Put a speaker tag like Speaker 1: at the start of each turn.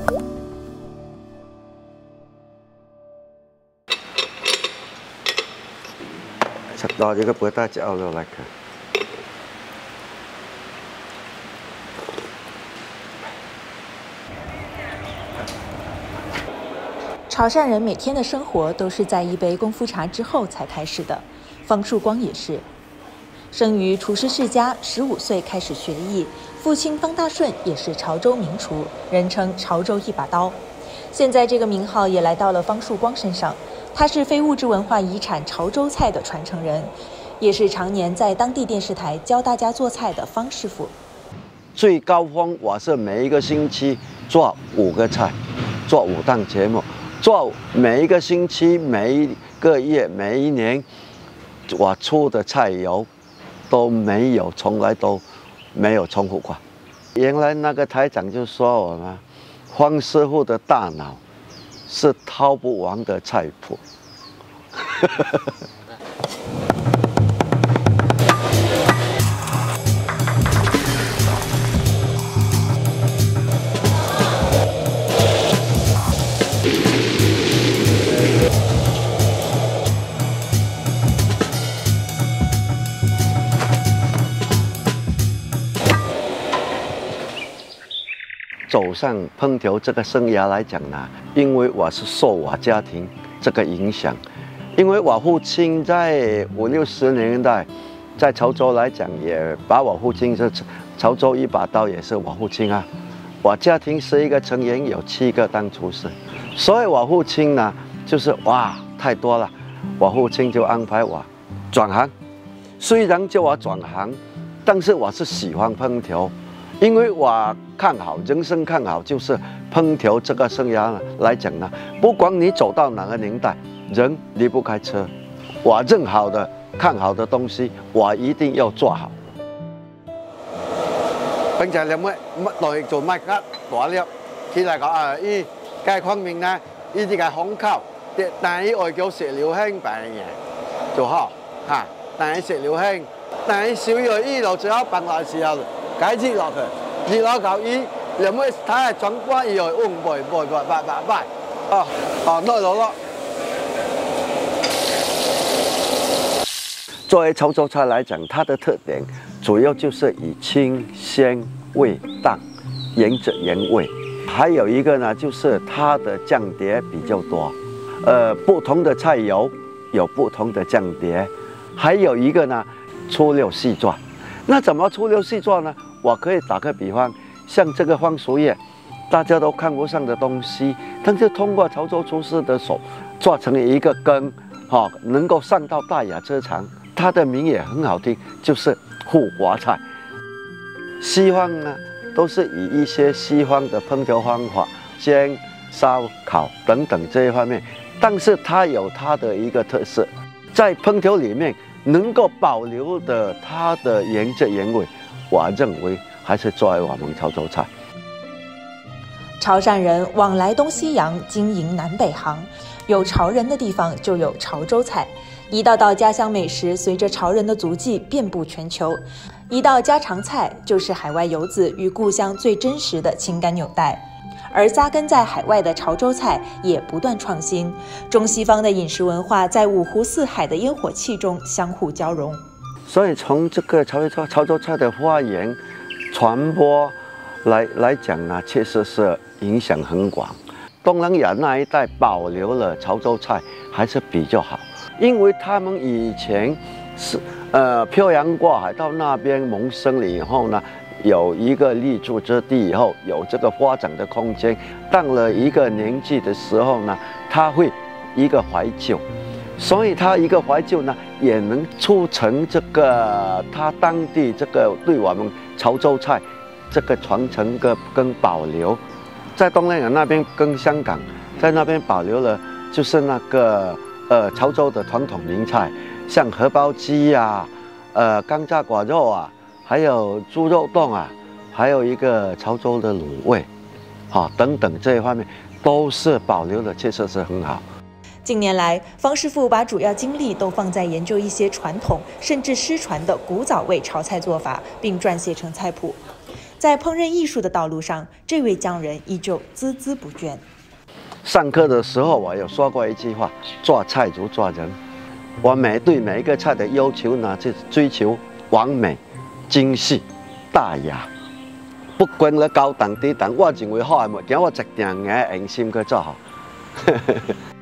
Speaker 1: 食到這個貝大隻牛肉嚟嘅。
Speaker 2: 潮汕人每天的生活都是在一杯功夫茶之后才开始的。方树光也是，生于厨师世家，15岁开始学艺。父亲方大顺也是潮州名厨，人称潮州一把刀。现在这个名号也来到了方树光身上。他是非物质文化遗产潮州菜的传承人，也是常年在当地电视台教大家做菜的方师傅。
Speaker 1: 最高峰我是每一个星期做5个菜，做5档节目。 做每一个星期、每一个月、每一年，我出的菜肴都没有，从来都没有重复过。原来那个台长就说我嘛，方师傅的大脑是掏不完的菜谱。走上烹调这个生涯来讲呢，因为我是受我家庭这个影响，因为我父亲在50、60年代，在潮州来讲，也把我父亲是潮州一把刀，也是我父亲啊。我家庭11个成员，有7个当厨师，所以我父亲呢，就是哇太多了，我父亲就安排我转行。虽然叫我转行，但是我是喜欢烹调。 因为我看好人生，看好就是烹调这个生涯来讲呢，不管你走到哪个年代，人离不开车。我认好的、看好的东西，我一定要做好。平常你來做乜嘢大粒，佢嚟講啊，依街方面呢，依啲嘅烘烤，但係外叫食料輕病嘅做好嚇，但係食料輕，但係小藥醫就最後笨嘅時候。 解熱落去，熱落嚿衣，你唔可以睇下轉關以後，拜，攞咯。作为潮州菜来讲，它的特点主要就是以清鲜味淡，原汁原味。还有一个呢，就是它的酱碟比较多，不同的菜肴有不同的酱碟。还有一个呢，粗料细做。那怎么粗料细做呢？ 我可以打个比方，像这个番薯叶，大家都看不上的东西，但是通过潮州厨师的手做成一个羹，能够上到大雅之堂，它的名也很好听，就是护国菜。西方呢，都是以一些西方的烹调方法，煎、烧、烤等等这一方面，但是它有它的一个特色，在烹调里面能够保留的它的原汁原味。 我认为还是作为我们潮州菜。
Speaker 2: 潮汕人往来东西洋，经营南北行，有潮人的地方就有潮州菜。一道道家乡美食随着潮人的足迹遍布全球，一道家常菜就是海外游子与故乡最真实的情感纽带。而扎根在海外的潮州菜也不断创新，中西方的饮食文化在五湖四海的烟火气中相互交融。
Speaker 1: 所以从这个潮州菜的发源、传播来讲呢，确实是影响很广。东南亚那一带保留了潮州菜还是比较好，因为他们以前是漂洋过海到那边谋生了以后呢，有一个立足之地以后，有这个发展的空间。到了一个年纪的时候呢，他会一个怀旧。 所以他一个怀旧呢，也能促成这个他当地这个对我们潮州菜这个传承跟保留，在东南亚那边跟香港在那边保留了，就是那个潮州的传统名菜，像荷包鸡呀、钢炸果肉啊，还有猪肉冻啊，还有一个潮州的卤味，等等这一方面都是保留的，确实是很好。
Speaker 2: 近年来，方师傅把主要精力都放在研究一些传统甚至失传的古早味潮菜做法，并撰写成菜谱。 在烹饪艺术的道路上，这位匠人依旧孜孜不倦。
Speaker 1: 上课的时候，我有说过一句话：做菜如做人。我对每一个菜的要求呢，是追求完美、精细、大雅。不管你高档低档，我认为好的物件，我一定硬用心去做好。